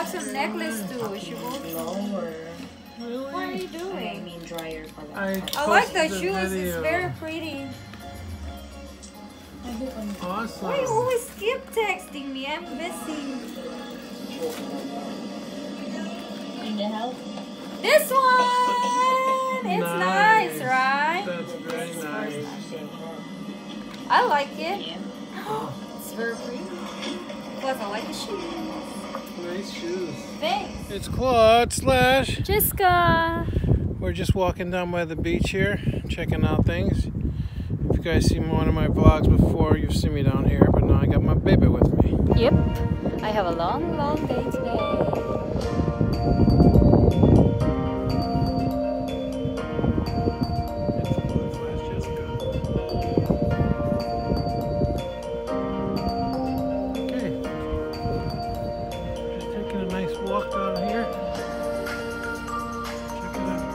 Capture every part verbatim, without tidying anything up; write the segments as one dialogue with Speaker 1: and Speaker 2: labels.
Speaker 1: have some necklace too. She won't.
Speaker 2: Lower.
Speaker 1: Really? What are you doing?
Speaker 2: I mean dryer for that.
Speaker 1: I, I like the, the shoes.
Speaker 3: Video.
Speaker 1: It's very pretty.
Speaker 3: Awesome.
Speaker 1: Why you always skip texting me? I'm busy.
Speaker 2: Need the help?
Speaker 1: This one! It's nice,
Speaker 3: nice
Speaker 1: right?
Speaker 3: That's very nice.
Speaker 1: I like it.
Speaker 2: Yeah.
Speaker 1: It's very pretty. Plus, I like the shoes.
Speaker 3: Nice shoes.
Speaker 1: Thanks.
Speaker 3: It's Claude slash
Speaker 1: Jessica.
Speaker 3: We're just walking down by the beach here, checking out things. If you guys seen one of my vlogs before, you've seen me down here, but now I got my baby with me.
Speaker 1: Yep. I have a long, long day today.
Speaker 3: Walk down here. Check it out.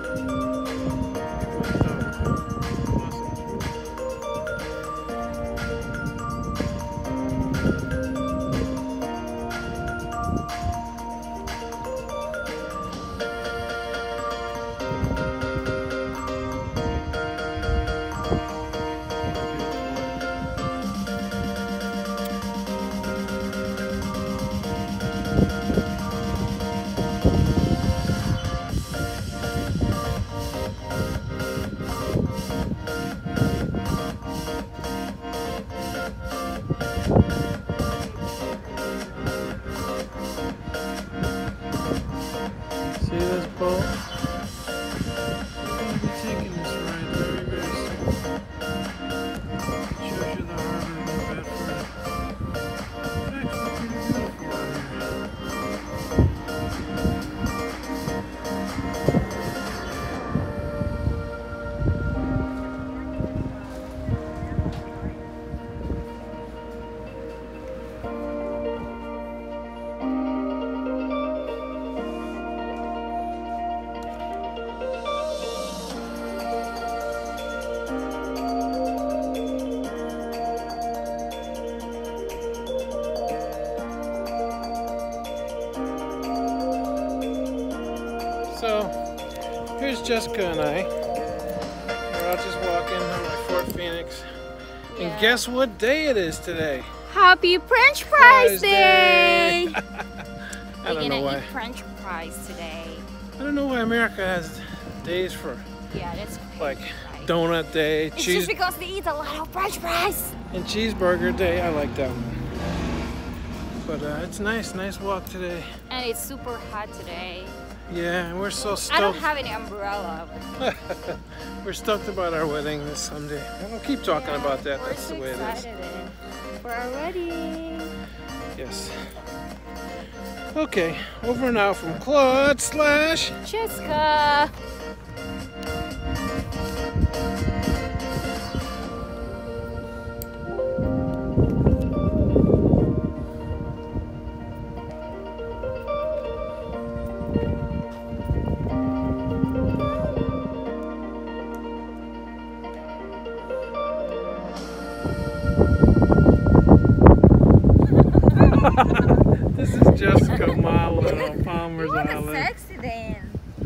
Speaker 3: See this boat? We're going to be taking this ride very, very soon. It shows you the harbor in Bedford. It's actually pretty beautiful out here. So, here's Jessica and I. We're out just walking on my Fort Phoenix.
Speaker 1: Yeah.
Speaker 3: And guess what day it is today?
Speaker 1: Happy French fries day!
Speaker 3: I
Speaker 1: We're
Speaker 3: don't know
Speaker 1: gonna
Speaker 3: why.
Speaker 1: eat French fries today.
Speaker 3: I don't know why America has days for
Speaker 1: Yeah, that's crazy,
Speaker 3: like
Speaker 1: right?
Speaker 3: donut day,
Speaker 1: It's
Speaker 3: cheese
Speaker 1: just because they eat a lot of French fries.
Speaker 3: and cheeseburger day. I like that one. But uh, it's nice, nice walk today.
Speaker 1: And it's super hot today.
Speaker 3: Yeah, and we're so
Speaker 1: I don't
Speaker 3: stoked.
Speaker 1: have any umbrella.
Speaker 3: We're stoked about our wedding this Sunday. I don't keep talking
Speaker 1: Yeah,
Speaker 3: about that.
Speaker 1: we're
Speaker 3: That's
Speaker 1: so
Speaker 3: the way it is.
Speaker 1: excited for our wedding.
Speaker 3: Yes. Okay, over and out from Claude slash
Speaker 1: Jessica.
Speaker 3: This is Jessica modeling on Palmer's
Speaker 1: You want a
Speaker 3: Island.
Speaker 1: sexy then.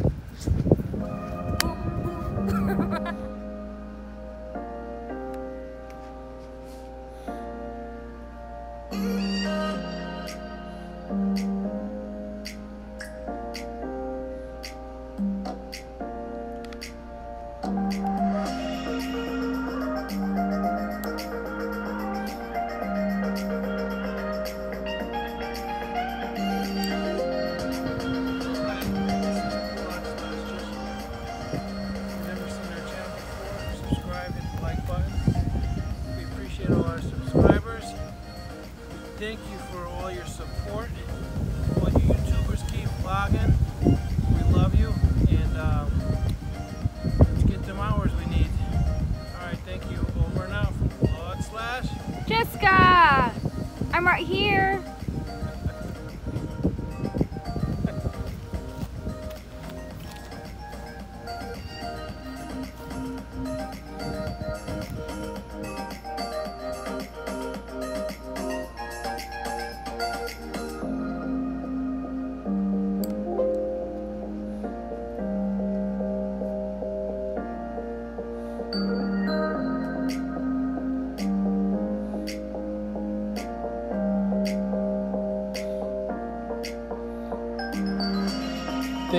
Speaker 3: Thank you for all your support. All you YouTubers keep vlogging. We love you, and um, let's get them hours we need. All right, thank you. Over and out from Claude slash
Speaker 1: Jessica, I'm right here.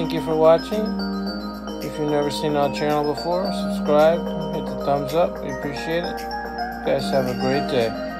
Speaker 3: thank you for watching. If you've never seen our channel before, subscribe, hit the thumbs up. We appreciate it. You guys have a great day.